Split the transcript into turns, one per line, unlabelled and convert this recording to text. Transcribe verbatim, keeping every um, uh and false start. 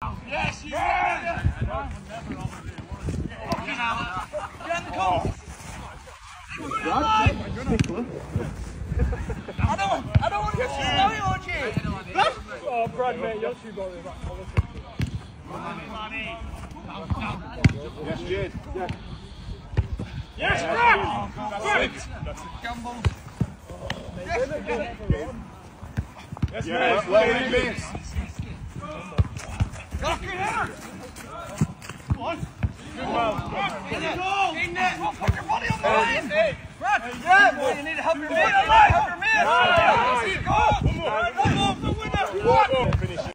Yes, you yeah. Fucking hell. Get in the corner. I don't, I don't want to snow you, Archie.
Oh, Brad, mate, you're too bothered about politics.
Yes, Jade. Yeah.
Yes, Brad! Brad!
Gamble.
Yes, yes, well in base.
Lock it out! Come on.
Good well.
In it. In there. Put your body on the line.
Hey,
Brad. Yeah, boy, you need to help your mate. Help your mate. Go. One more. One more. The winner. One.